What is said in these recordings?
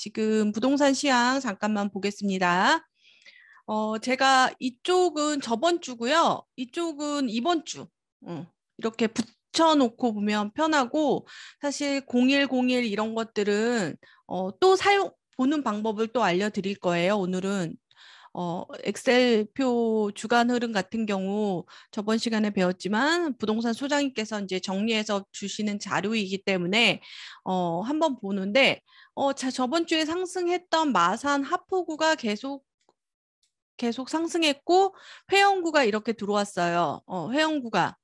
지금 부동산 시황 잠깐만 보겠습니다. 제가 이쪽은 저번 주고요. 이쪽은 이번 주. 이렇게 붙여놓고 보면 편하고 사실 0101 이런 것들은 또 보는 방법을 또 알려드릴 거예요. 오늘은 엑셀표 주간 흐름 같은 경우 저번 시간에 배웠지만 부동산 소장님께서 이제 정리해서 주시는 자료이기 때문에 한번 보는데 저번 주에 상승했던 마산 하포구가 계속 상승했고 회원구가 이렇게 들어왔어요. 회원구가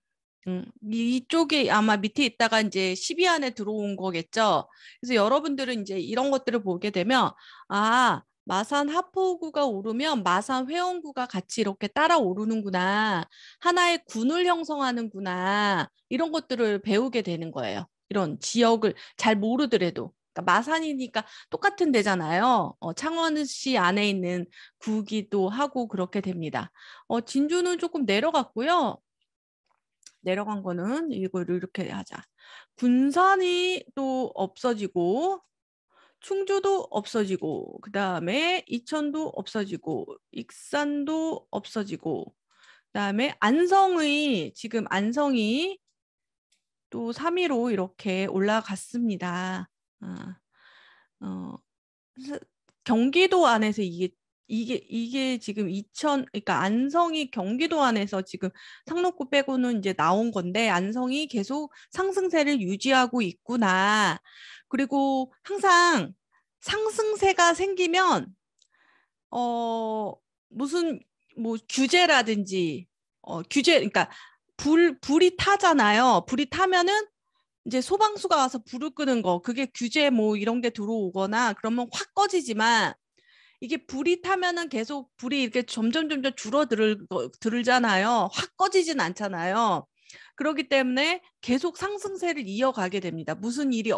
이쪽에 아마 밑에 있다가 이제 10위 안에 들어온 거겠죠. 그래서 여러분들은 이제 이런 것들을 보게 되면 마산 하포구가 오르면 마산 회원구가 같이 이렇게 따라 오르는구나. 하나의 군을 형성하는구나. 이런 것들을 배우게 되는 거예요. 이런 지역을 잘 모르더라도. 그러니까 마산이니까 똑같은 데잖아요. 창원시 안에 있는 구기도 하고 그렇게 됩니다. 진주는 조금 내려갔고요. 내려간 거는 이거를 이렇게 하자. 군산이 또 없어지고 충주도 없어지고 그 다음에 이천도 없어지고 익산도 없어지고 그 다음에 지금 안성이 또 3위로 이렇게 올라갔습니다. 경기도 안에서 이게 지금 그러니까 안성이 경기도 안에서 지금 상록구 빼고는 이제 나온 건데 안성이 계속 상승세를 유지하고 있구나. 그리고 항상 상승세가 생기면 무슨 뭐 규제라든지 그러니까 불이 타잖아요. 불이 타면은 이제 소방수가 와서 불을 끄는 거 그게 규제 뭐 이런 게 들어오거나 그러면 확 꺼지지만 이게 불이 타면은 계속 불이 이렇게 점점 줄어들잖아요. 확 꺼지진 않잖아요. 그렇기 때문에 계속 상승세를 이어가게 됩니다. 무슨 일이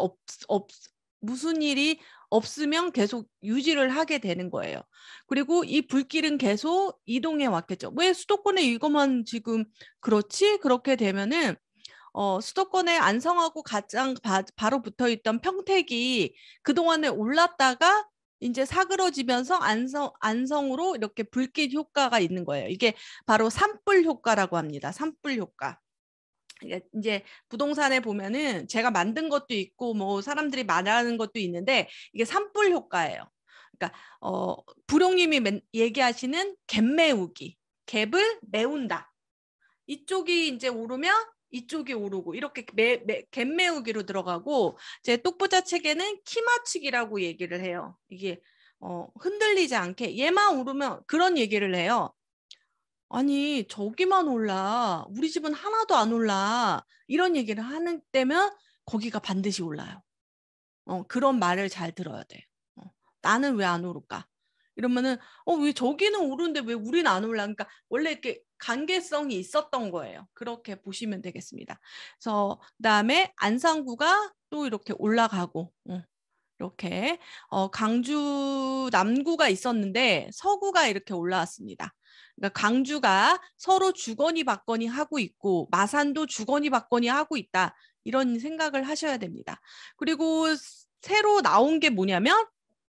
없으면 계속 유지를 하게 되는 거예요. 그리고 이 불길은 계속 이동해 왔겠죠. 왜 수도권에 이것만 지금 그렇지? 그렇게 되면은 수도권에 안성하고 가장 바로 붙어 있던 평택이 그동안에 올랐다가 이제 사그러지면서 안성으로 이렇게 불길 효과가 있는 거예요. 이게 바로 산불 효과라고 합니다. 산불 효과. 이제 부동산에 보면은 제가 만든 것도 있고 뭐 사람들이 말하는 것도 있는데 이게 산불 효과예요. 그러니까 부룡님이 얘기하시는 갭 메우기, 갭을 메운다. 이쪽이 이제 오르면 이쪽이 오르고 이렇게 갭 메우기로 들어가고 제 똑부자 책에는 키 맞추기라고 얘기를 해요. 이게 흔들리지 않게 얘만 오르면 그런 얘기를 해요. 아니 저기만 올라 우리 집은 하나도 안 올라 이런 얘기를 하는 때면 거기가 반드시 올라요. 그런 말을 잘 들어야 돼. 나는 왜 안 오를까? 이러면은 왜 저기는 오르는데 왜 우리는 안 올라? 그러니까 원래 이렇게 관계성이 있었던 거예요. 그렇게 보시면 되겠습니다. 그래서 그다음에 안산구가 또 이렇게 올라가고 이렇게 강주 남구가 있었는데 서구가 이렇게 올라왔습니다. 그러니까 강주가 서로 주거니 받거니 하고 있고 마산도 주거니 받거니 하고 있다. 이런 생각을 하셔야 됩니다. 그리고 새로 나온 게 뭐냐면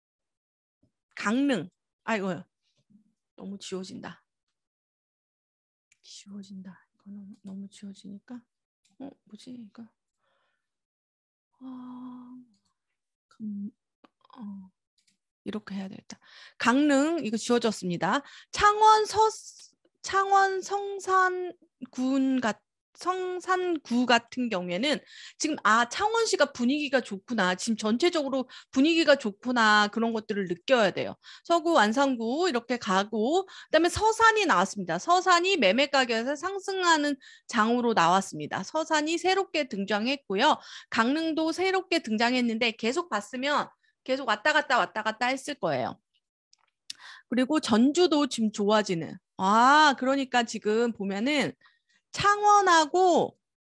강릉. 아이고 너무 지워진다. 이거 너무 지워지니까 뭐지 이거 이렇게 해야 되겠다. 강릉 이거 지워졌습니다. 창원 성산구 같은 경우에는 지금 창원시가 분위기가 좋구나. 지금 전체적으로 분위기가 좋구나. 그런 것들을 느껴야 돼요. 서구 완산구 이렇게 가고 그다음에 서산이 나왔습니다. 서산이 매매 가격에서 상승하는 장으로 나왔습니다. 서산이 새롭게 등장했고요. 강릉도 새롭게 등장했는데 계속 봤으면 계속 왔다 갔다 했을 거예요. 그리고 전주도 지금 좋아지는. 그러니까 지금 보면은 창원하고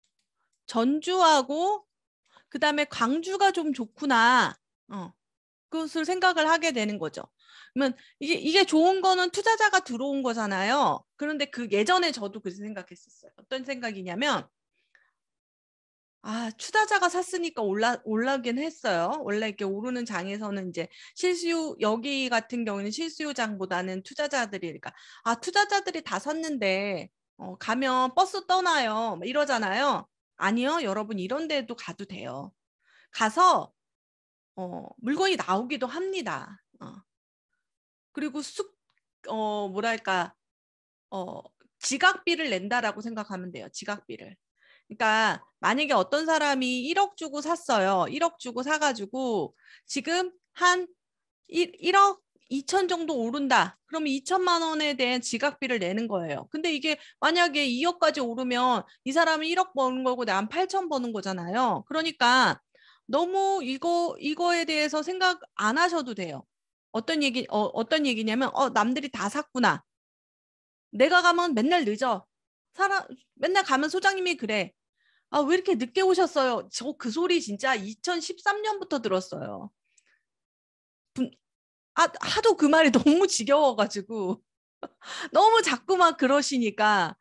전주하고 그다음에 광주가 좀 좋구나. 그것을 생각을 하게 되는 거죠. 그러면 이게 좋은 거는 투자자가 들어온 거잖아요. 그런데 그 예전에 저도 그렇게 생각했었어요. 어떤 생각이냐면 투자자가 샀으니까 올라긴 했어요. 원래 이렇게 오르는 장에서는 이제 실수요, 여기 같은 경우는 실수요장보다는 투자자들이, 그러니까, 투자자들이 다 샀는데, 가면 버스 떠나요. 이러잖아요. 아니요, 여러분, 이런 데도 가도 돼요. 가서, 물건이 나오기도 합니다. 그리고 뭐랄까, 어, 지각비를 낸다라고 생각하면 돼요. 지각비를. 그러니까 만약에 어떤 사람이 1억 주고 샀어요. 1억 주고 사가지고 지금 한 1억 2천 정도 오른다. 그러면 2천만 원에 대한 지각비를 내는 거예요. 근데 이게 만약에 2억까지 오르면 이 사람은 1억 버는 거고 난 8천 버는 거잖아요. 그러니까 너무 이거에 대해서 생각 안 하셔도 돼요. 어떤 얘기냐면, 남들이 다 샀구나. 내가 가면 맨날 늦어. 맨날 가면 소장님이 그래. 왜 이렇게 늦게 오셨어요? 저 그 소리 진짜 2013년부터 들었어요. 하도 그 말이 너무 지겨워가지고 너무 자꾸만 그러시니까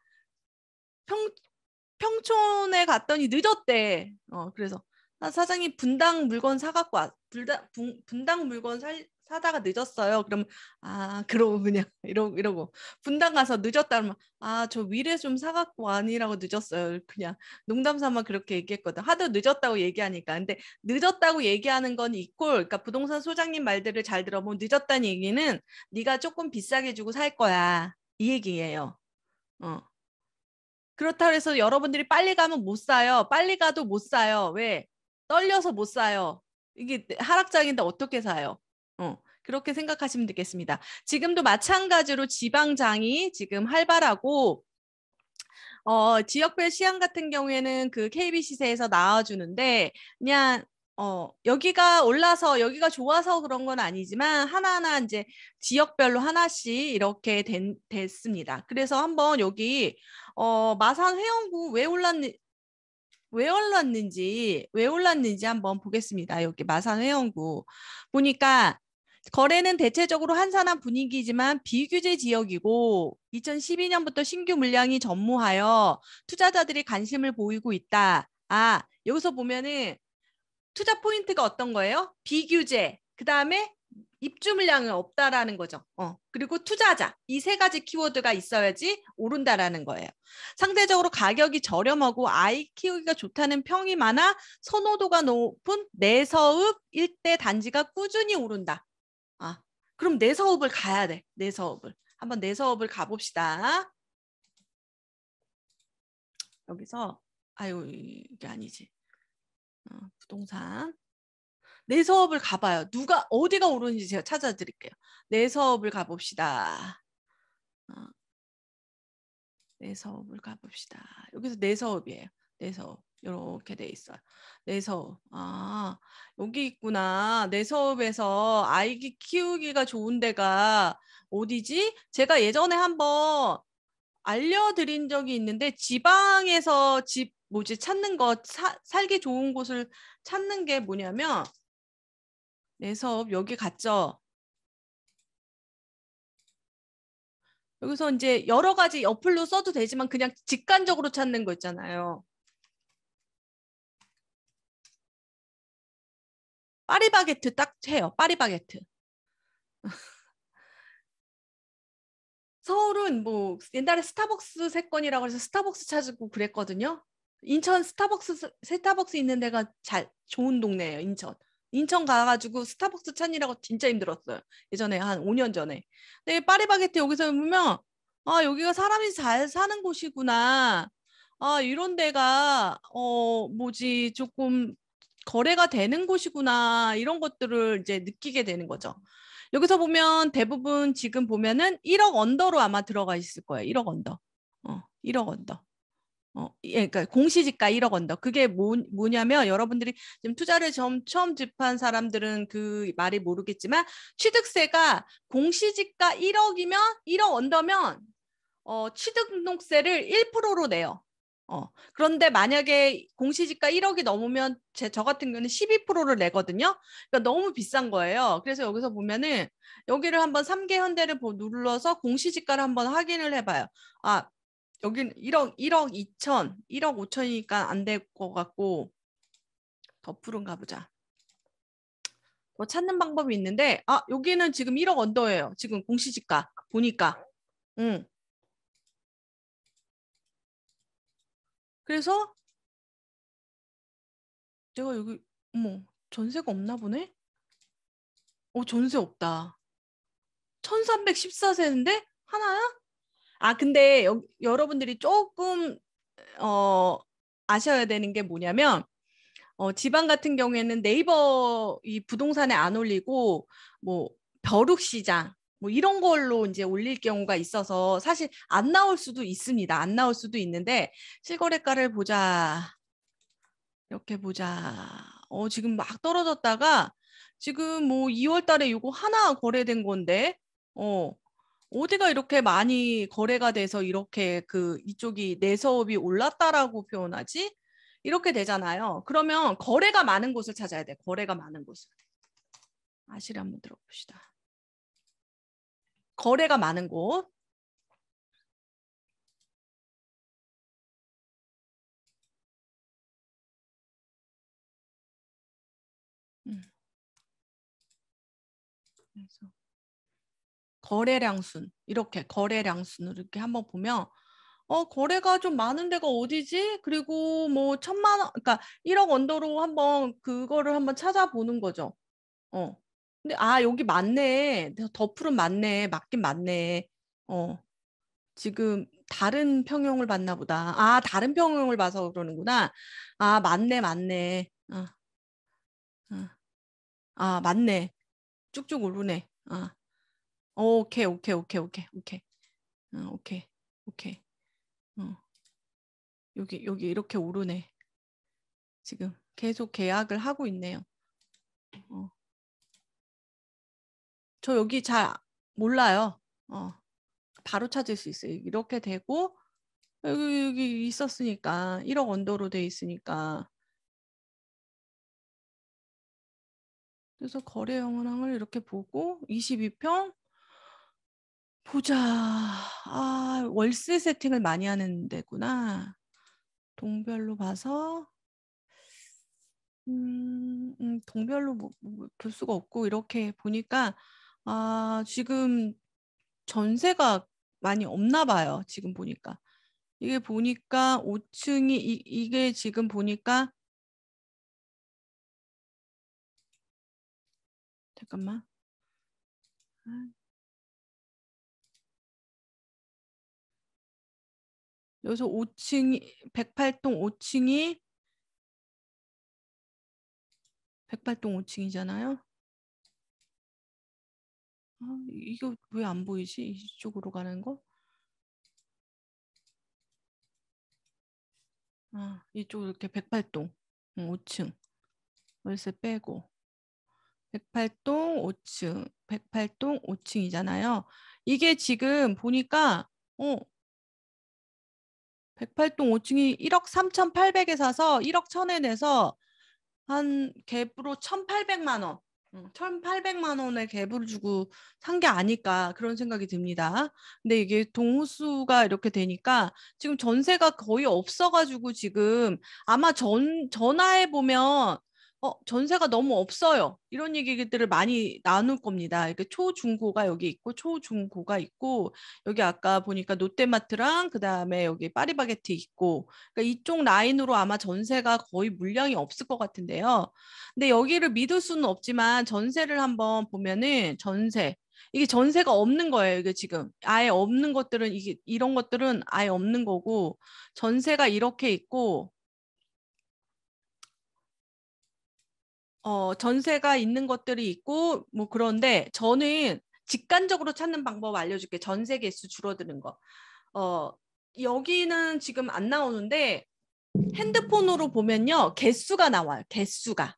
평촌에 갔더니 늦었대. 그래서 사장님 분당 물건 사갖고 분당 물건 사다가 늦었어요. 그럼 그러고 그냥 이러고 분당 가서 늦었다 그러면 저 위례 좀 사갖고 아니라고 늦었어요. 그냥 농담 삼아 그렇게 얘기했거든. 하도 늦었다고 얘기하니까. 근데 늦었다고 얘기하는 건 이꼴, 그러니까 부동산 소장님 말들을 잘 들어보면 늦었다는 얘기는 네가 조금 비싸게 주고 살 거야. 이 얘기예요. 그렇다고 해서 여러분들이 빨리 가면 못 사요. 빨리 가도 못 사요. 왜? 떨려서 못 사요. 이게 하락장인데 어떻게 사요? 그렇게 생각하시면 되겠습니다. 지금도 마찬가지로 지방장이 지금 활발하고 지역별 시장 같은 경우에는 그 KB시세에서 나와주는데 그냥 여기가 올라서 여기가 좋아서 그런 건 아니지만 하나하나 이제 지역별로 하나씩 이렇게 됐습니다. 그래서 한번 여기 마산 회원구 왜 올랐는지 한번 보겠습니다. 여기 마산 회원구 보니까 거래는 대체적으로 한산한 분위기지만 비규제 지역이고 2012년부터 신규 물량이 전무하여 투자자들이 관심을 보이고 있다. 여기서 보면은 투자 포인트가 어떤 거예요? 비규제, 그 다음에 입주 물량은 없다라는 거죠. 그리고 투자자, 이 세 가지 키워드가 있어야지 오른다라는 거예요. 상대적으로 가격이 저렴하고 아이 키우기가 좋다는 평이 많아 선호도가 높은 내서읍 일대 단지가 꾸준히 오른다. 그럼 내서읍을 가야 돼. 내서읍을. 한번 내서읍을 가봅시다. 여기서 이게 아니지. 부동산. 내서읍을 가봐요. 어디가 오르는지 제가 찾아드릴게요. 내서읍을 가봅시다. 내서읍을 가봅시다. 여기서 내서읍이에요. 내서읍. 이렇게 돼 있어요. 내서읍. 여기 있구나. 내서읍에서 아이 키우기가 좋은 데가 어디지? 제가 예전에 한번 알려드린 적이 있는데 지방에서 찾는 거 살기 좋은 곳을 찾는 게 뭐냐면 내서읍 여기 갔죠. 여기서 이제 여러 가지 어플로 써도 되지만 그냥 직관적으로 찾는 거 있잖아요. 파리바게트 딱 해요. 파리바게트. 서울은 뭐 옛날에 스타벅스 세건이라고 해서 스타벅스 찾고 그랬거든요. 인천 스타벅스 있는 데가 좋은 동네예요. 인천 가가지고 스타벅스 찾느라고 진짜 힘들었어요. 예전에 한 5년 전에. 근데 파리바게트 여기서 보면 여기가 사람이 잘 사는 곳이구나. 이런 데가 조금 거래가 되는 곳이구나. 이런 것들을 이제 느끼게 되는 거죠. 여기서 보면 대부분 지금 보면은 1억 언더로 아마 들어가 있을 거예요. 1억 언더. 1억 언더. 그러니까 공시지가 1억 언더. 그게 뭐냐면 여러분들이 지금 투자를 처음 접한 사람들은 그 말이 모르겠지만 취득세가 공시지가 1억이면 1억 언더면 취득등록세를 1%로 내요. 그런데 만약에 공시지가 1억이 넘으면 저 같은 경우는 12%를 내거든요. 그러니까 너무 비싼 거예요. 그래서 여기서 보면은 여기를 한번 3개 현대를 눌러서 공시지가를 한번 확인을 해봐요. 여기는 1억 2천, 1억 5천이니까 안 될 것 같고 더 푸른 가보자. 더 찾는 방법이 있는데 여기는 지금 1억 언더예요. 지금 공시지가 보니까. 그래서 내가 여기 전세가 없나 보네? 전세 없다. 1314세인데 하나야? 근데 여러분들이 조금 아셔야 되는 게 뭐냐면 지방 같은 경우에는 네이버 이 부동산에 안 올리고 뭐 벼룩시장 뭐 이런 걸로 이제 올릴 경우가 있어서 사실 안 나올 수도 있습니다. 안 나올 수도 있는데 실거래가를 보자. 이렇게 보자. 지금 막 떨어졌다가 지금 뭐 2월 달에 이거 하나 거래된 건데 어디가 이렇게 많이 거래가 돼서 이렇게 이쪽이 내서업이 올랐다라고 표현하지? 이렇게 되잖아요. 그러면 거래가 많은 곳을 찾아야 돼. 거래가 많은 곳을. 아시를 한번 들어봅시다. 거래가 많은 곳. 그래서 거래량 순 이렇게 거래량 순으로 이렇게 한번 보면 거래가 좀 많은 데가 어디지? 그리고 뭐 1,000만 원, 그러니까 1억 언더로 한번 그거를 한번 찾아보는 거죠. 근데 여기 맞네. 더풀은 맞네. 맞긴 맞네. 지금 다른 평형을 봤나 보다. 다른 평형을 봐서 그러는구나. 맞네, 맞네. 맞네. 쭉쭉 오르네. 오케이, 오케이, 오케이, 오케이, 오케이. 오케이, 오케이. 여기 이렇게 오르네. 지금 계속 계약을 하고 있네요. 저 여기 잘 몰라요. 바로 찾을 수 있어요. 이렇게 되고 여기 있었으니까 1억 언더로 돼 있으니까. 그래서 거래 영향을 이렇게 보고 22평 보자. 월세 세팅을 많이 하는 데구나. 동별로 봐서 동별로 볼 수가 없고 이렇게 보니까 지금 전세가 많이 없나 봐요. 지금 보니까. 이게 보니까 5층이 이게 지금 보니까 잠깐만. 여기서 5층이 108동 5층이 108동 5층이잖아요. 이거 왜 안 보이지? 이쪽으로 가는 거? 이쪽 이렇게 108동 5층 월세 빼고 108동 5층 108동 5층이잖아요. 이게 지금 보니까 108동 5층이 1억 3,800에 사서 1억 1,000에 내서 한 갭으로 1,800만 원. 1,800만 원의 갭을 주고 산 게 아닐까 그런 생각이 듭니다. 근데 이게 동호수가 이렇게 되니까 지금 전세가 거의 없어가지고 지금 아마 전화해 보면 전세가 너무 없어요. 이런 얘기들을 많이 나눌 겁니다. 이렇게 초중고가 여기 있고 초중고가 있고 여기 아까 보니까 롯데마트랑 그다음에 여기 파리바게트 있고 그러니까 이쪽 라인으로 아마 전세가 거의 물량이 없을 것 같은데요. 근데 여기를 믿을 수는 없지만 전세를 한번 보면은 이게 전세가 없는 거예요. 이게 지금 아예 없는 것들은 이런 것들은 아예 없는 거고 전세가 이렇게 있고 전세가 있는 것들이 있고 뭐 그런데 저는 직관적으로 찾는 방법 알려줄게. 전세 개수 줄어드는 거. 여기는 지금 안 나오는데 핸드폰으로 보면요. 개수가 나와요. 개수가.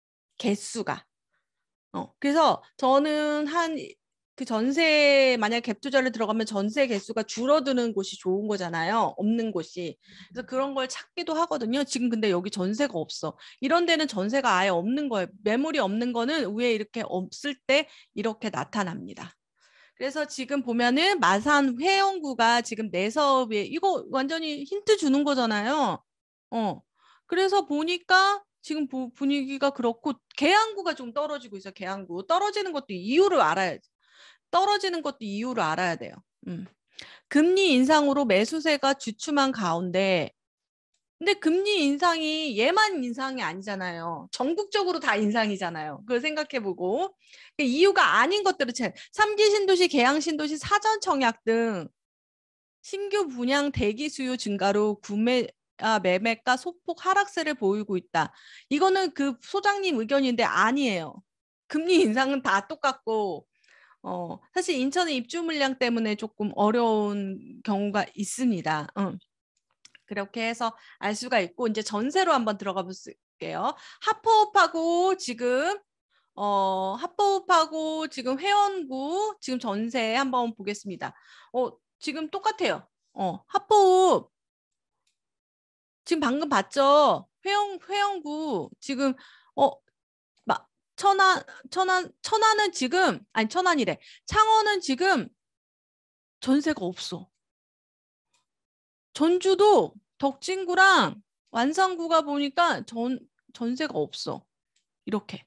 그래서 저는 그 전세 만약 갭 투자를 들어가면 전세 개수가 줄어드는 곳이 좋은 거잖아요. 없는 곳이. 그래서 그런 걸 찾기도 하거든요. 지금 근데 여기 전세가 없어. 이런 데는 전세가 아예 없는 거예요. 매물이 없는 거는 위에 이렇게 없을 때 이렇게 나타납니다. 그래서 지금 보면은 마산 회원구가 지금 내서업에 이거 완전히 힌트 주는 거잖아요. 그래서 보니까 지금 분위기가 그렇고 계양구가 좀 떨어지고 있어요. 계양구. 떨어지는 것도 이유를 알아야지. 떨어지는 것도 이유를 알아야 돼요. 금리 인상으로 매수세가 주춤한 가운데 근데 금리 인상이 얘만 인상이 아니잖아요. 전국적으로 다 인상이잖아요. 그걸 생각해보고 이유가 아닌 것들을 3기 신도시, 계양 신도시, 사전 청약 등 신규 분양 대기 수요 증가로 매매가 소폭 하락세를 보이고 있다. 이거는 그 소장님 의견인데 아니에요. 금리 인상은 다 똑같고 사실 인천의 입주 물량 때문에 조금 어려운 경우가 있습니다. 그렇게 해서 알 수가 있고 이제 전세로 한번 들어가 볼게요. 합법하고 지금 합법하고 지금 회원구 지금 전세 한번 보겠습니다. 지금 똑같아요. 합법 지금 방금 봤죠? 회원구 지금 천안은 지금 아니 천안이래. 창원은 지금 전세가 없어. 전주도 덕진구랑 완산구가 보니까 전세가 없어. 이렇게.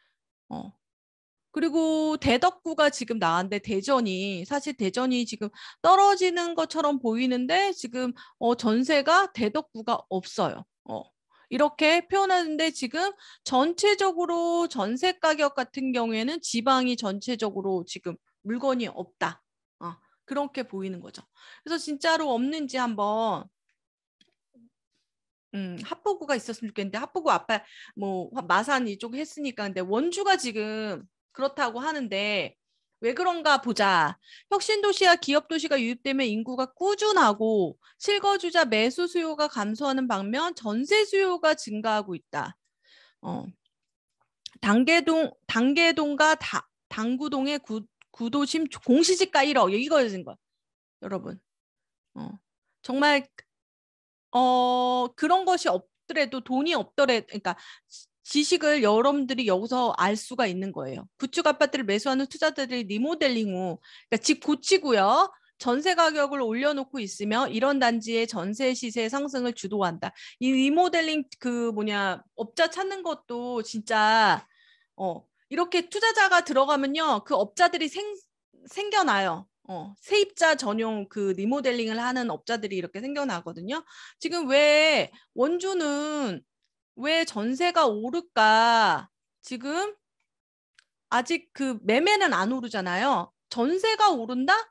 그리고 대덕구가 지금 나왔는데 사실 대전이 지금 떨어지는 것처럼 보이는데 지금 전세가 대덕구가 없어요. 이렇게 표현하는데 지금 전체적으로 전세 가격 같은 경우에는 지방이 전체적으로 지금 물건이 없다. 그렇게 보이는 거죠. 그래서 진짜로 없는지 한번 합포구가 있었으면 좋겠는데 합포구 아빠 뭐 마산 이쪽 했으니까 근데 원주가 지금 그렇다고 하는데 왜 그런가 보자. 혁신도시와 기업도시가 유입되면 인구가 꾸준하고 실거주자 매수 수요가 감소하는 반면 전세 수요가 증가하고 있다. 단계동과 당구동의 구도심 공시지가 1억 이거였는 거야. 여러분. 정말 그런 것이 없더라도 돈이 없더라도 그러니까 지식을 여러분들이 여기서 알 수가 있는 거예요. 구축 아파트를 매수하는 투자자들이 리모델링 후 그러니까 집 고치고요. 전세 가격을 올려놓고 있으며 이런 단지의 전세 시세 상승을 주도한다. 이 리모델링 업자 찾는 것도 진짜 이렇게 투자자가 들어가면요. 그 업자들이 생겨나요. 세입자 전용 그 리모델링을 하는 업자들이 이렇게 생겨나거든요. 지금 왜 원주는 왜 전세가 오를까? 지금 아직 그 매매는 안 오르잖아요. 전세가 오른다?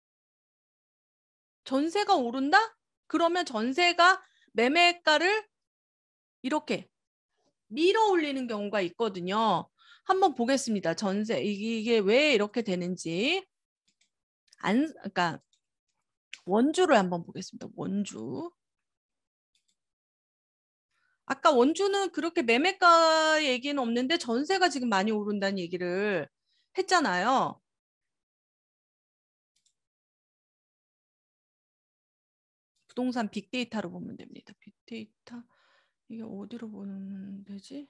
전세가 오른다? 그러면 전세가 매매가를 이렇게 밀어 올리는 경우가 있거든요. 한번 보겠습니다. 전세 이게 왜 이렇게 되는지. 그러니까 원주를 한번 보겠습니다. 원주. 아까 원주는 그렇게 매매가 얘기는 없는데 전세가 지금 많이 오른다는 얘기를 했잖아요. 부동산 빅데이터로 보면 됩니다. 빅데이터 이게 어디로 보면 되지?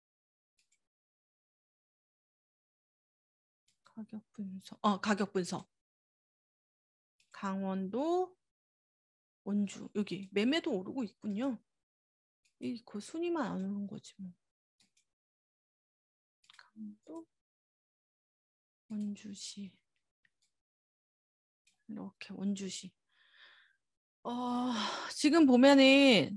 가격 분석. 가격 분석. 강원도 원주 여기 매매도 오르고 있군요. 그 순위만 안 오른 거지 뭐. 강원도 원주시 이렇게 원주시. 지금 보면은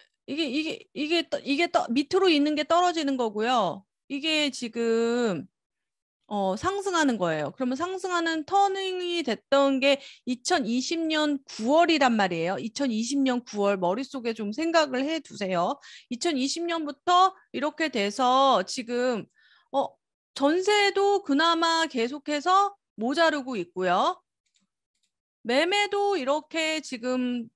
이게 밑으로 있는 게 떨어지는 거고요. 이게 지금 상승하는 거예요. 그러면 상승하는 터닝이 됐던 게 2020년 9월이란 말이에요. 2020년 9월 머릿속에 좀 생각을 해 두세요. 2020년부터 이렇게 돼서 지금 전세도 그나마 계속해서 모자르고 있고요. 매매도 이렇게 지금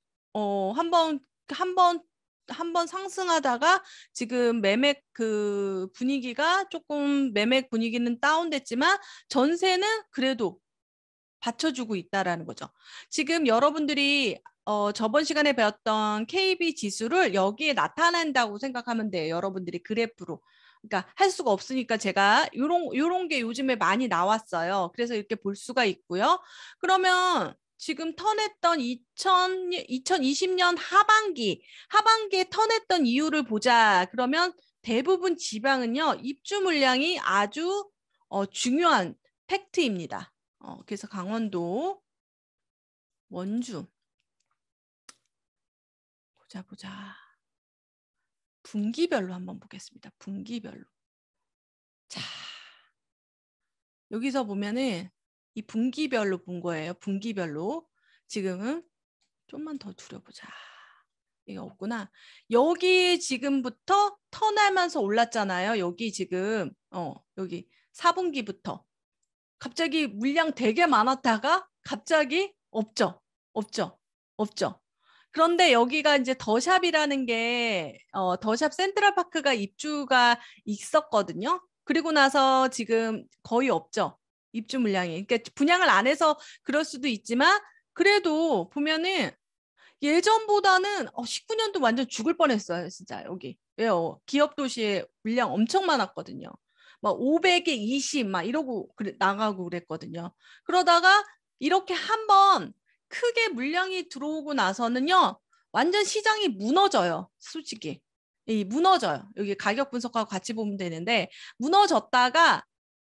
한번 상승하다가 지금 매매 그 분위기가 조금 매매 분위기는 다운됐지만 전세는 그래도 받쳐주고 있다라는 거죠. 지금 여러분들이 저번 시간에 배웠던 KB 지수를 여기에 나타낸다고 생각하면 돼요. 여러분들이 그래프로. 그러니까 할 수가 없으니까 제가 요런 게 요즘에 많이 나왔어요. 그래서 이렇게 볼 수가 있고요. 그러면 지금 턴했던 2020년 하반기에 턴했던 이유를 보자. 그러면 대부분 지방은요, 입주 물량이 아주 중요한 팩트입니다. 그래서 강원도, 원주, 보자. 분기별로 한번 보겠습니다. 분기별로. 자, 여기서 보면은 이 분기별로 본 거예요. 분기별로. 지금은 좀만 더 줄여보자. 이거 없구나. 여기 지금부터 턴하면서 올랐잖아요. 여기 지금 여기 4분기부터 갑자기 물량 되게 많았다가 갑자기 없죠. 그런데 여기가 이제 더샵이라는 게 더샵 센트럴파크가 입주가 있었거든요. 그리고 나서 지금 거의 없죠. 입주 물량이. 그러니까 분양을 안 해서 그럴 수도 있지만 그래도 보면은 예전보다는 19년도 완전 죽을 뻔했어요. 진짜 여기. 왜요? 기업 도시에 물량 엄청 많았거든요. 막 500에 20 막 이러고 나가고 그랬거든요. 그러다가 이렇게 한번 크게 물량이 들어오고 나서는요. 완전 시장이 무너져요. 솔직히. 무너져요. 여기 가격 분석하고 같이 보면 되는데 무너졌다가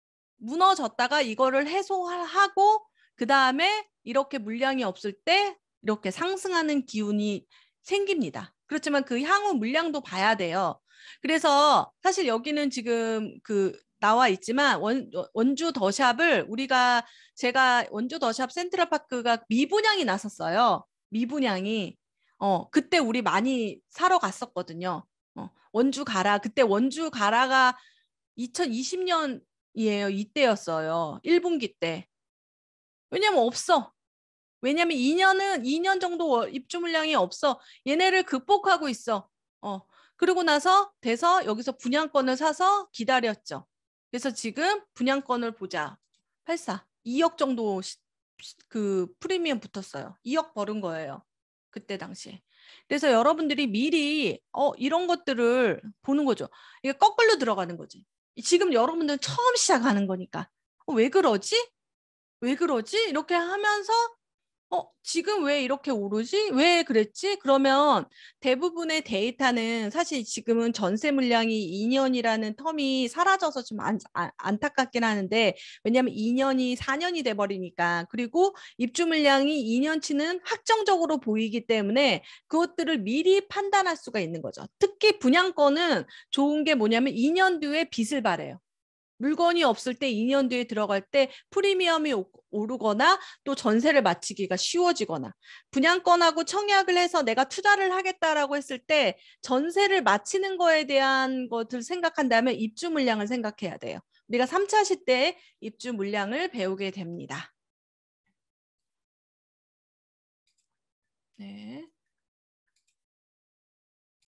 이거를 해소하고 그다음에 이렇게 물량이 없을 때 이렇게 상승하는 기운이 생깁니다. 그렇지만 그 향후 물량도 봐야 돼요. 그래서 사실 여기는 지금 나와 있지만 원주 더샵을 제가 원주 더샵 센트럴파크가 미분양이 났었어요. 미분양이. 그때 우리 많이 사러 갔었거든요. 원주 가라. 그때 원주 가라가 2020년이에요. 이때였어요. 1분기 때. 왜냐면 없어. 왜냐면 2년 정도 입주 물량이 없어. 얘네를 극복하고 있어. 그러고 나서 돼서 여기서 분양권을 사서 기다렸죠. 그래서 지금 분양권을 보자. 84. 2억 정도 그 프리미엄 붙었어요. 2억 벌은 거예요. 그때 당시에. 그래서 여러분들이 미리 이런 것들을 보는 거죠. 이게 거꾸로 들어가는 거지. 지금 여러분들 처음 시작하는 거니까. 왜 그러지? 이렇게 하면서 지금 왜 이렇게 오르지? 왜 그랬지? 그러면 대부분의 데이터는 사실 지금은 전세 물량이 2년이라는 텀이 사라져서 좀 안타깝긴 하는데 왜냐하면 2년이 4년이 돼버리니까 그리고 입주 물량이 2년치는 확정적으로 보이기 때문에 그것들을 미리 판단할 수가 있는 거죠. 특히 분양권은 좋은 게 뭐냐면 2년 뒤에 빚을 발해요. 물건이 없을 때 2년 뒤에 들어갈 때 프리미엄이 오르거나 또 전세를 마치기가 쉬워지거나 분양권하고 청약을 해서 내가 투자를 하겠다라고 했을 때 전세를 마치는 거에 대한 것을 생각한다면 입주 물량을 생각해야 돼요. 우리가 3차 시대에 입주 물량을 배우게 됩니다. 네.